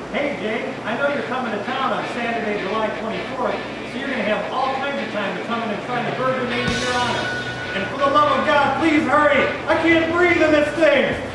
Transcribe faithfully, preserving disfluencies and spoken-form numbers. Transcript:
Hey Jay, I know you're coming to town on Saturday, July twenty-fourth, so you're going to have all kinds of time to come in and try the burger made in your honor. And for the love of God, please hurry! I can't breathe in this thing!